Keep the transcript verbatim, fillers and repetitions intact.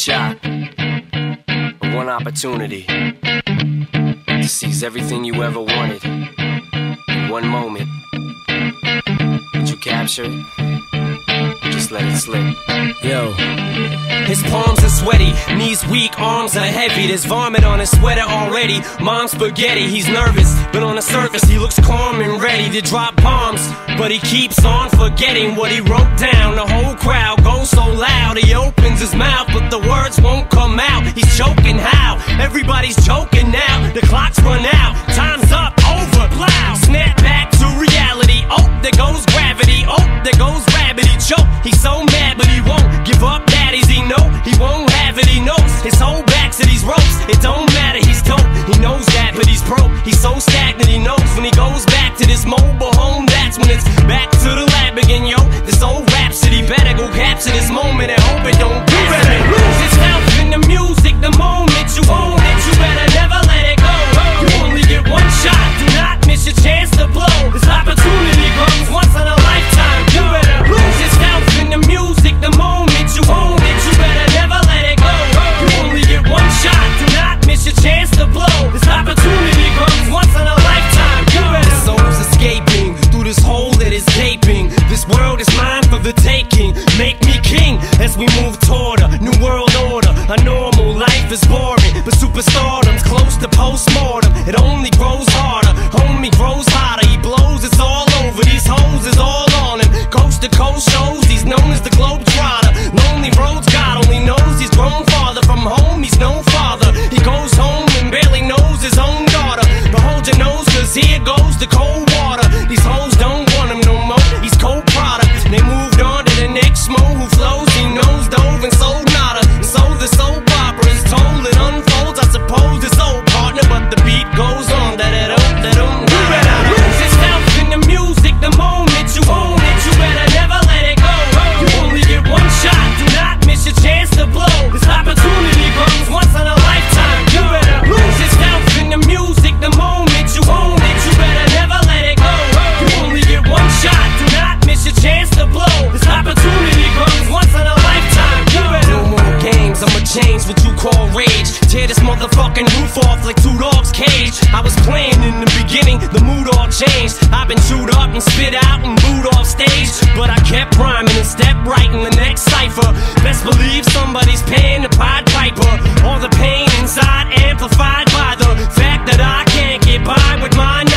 shot, one opportunity to seize everything you ever wanted in one moment. Did you capture it? Just let it slip. Yo. His palms are sweaty, knees weak, arms are heavy. There's vomit on his sweater already. Mom's spaghetti, he's nervous, but on the surface he looks calm and ready to drop bombs. But he keeps on forgetting what he wrote down. The whole crowd goes so loud, he opens his mouth, but the words won't come out. He's choking how? Everybody's choking now. The clock's run out, time's up, over, plow. Snap back to reality, oh, there goes gravity. Oh, there goes rabbit, he choke. He's so mad, but he won't give up. Daddies, he know he won't have it, he knows his whole back to these ropes. It don't matter, he's dope, he knows that, but he's broke. He's so stagnant, he knows when he goes back to this mobile home, that's when it's back to the lab again, yo. This old rhapsody better go capture this moment and hope it don't get better. Lose yourself in the music, the moment you own it, you better never let it go. You only get one shot, do not miss your chance to blow. This opportunity comes once in a lifetime. You better lose yourself in the music, the moment you own it, you better never let it go. You only get one shot, do not miss your chance to blow. This opportunity comes once in a lifetime. You better. The soul's escaping through this hole that is gaping. This world is mine for the taking. Make me king as we move toward a new world order. A normal life is boring, but superstardom's close to postmortem. It only grows harder, homie grows hotter. He blows, it's all over. These hoes is all on him. Coast to coast shows, he's known as the Globetrotter. Lonely roads, God only knows he's grown farther from home. He's no father. He goes home and barely knows his own daughter. But hold your nose, cause here goes the cold water. These hoes don't want him no more. He's cold product. They moved on to the next mo who flows. He knows dove and sold nada. And so the soap opera is told. It unfolds. I suppose it's old partner, but the beat goes on. Da da da da da. You better lose yourself in the music the moment you own it. You better never let it go. You only get one shot. Do not miss your chance to blow. This opportunity comes once in a lifetime. You better lose yourself in the music the moment you own it. You better never let it go. You only get one shot. Do not miss your chance to blow. This opportunity comes once in a lifetime. You better. No more games. I'ma change what you call rage. Tear this motherfucking roof off like two dogs' cage. I was playing in the beginning, the mood all changed. I've been chewed up and spit out and booed off stage, but I kept rhyming and stepped right in the next cipher. Best believe somebody's paying the Pied Piper. All the pain inside amplified by the fact that I can't get by with my